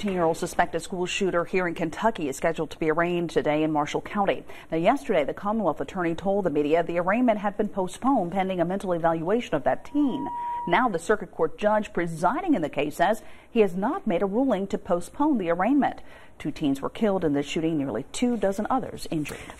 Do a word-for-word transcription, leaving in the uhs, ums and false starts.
sixteen-year-old suspected school shooter here in Kentucky is scheduled to be arraigned today in Marshall County. Now, yesterday, the Commonwealth attorney told the media the arraignment had been postponed pending a mental evaluation of that teen. Now, the circuit court judge presiding in the case says he has not made a ruling to postpone the arraignment. Two teens were killed in this shooting, nearly two dozen others injured.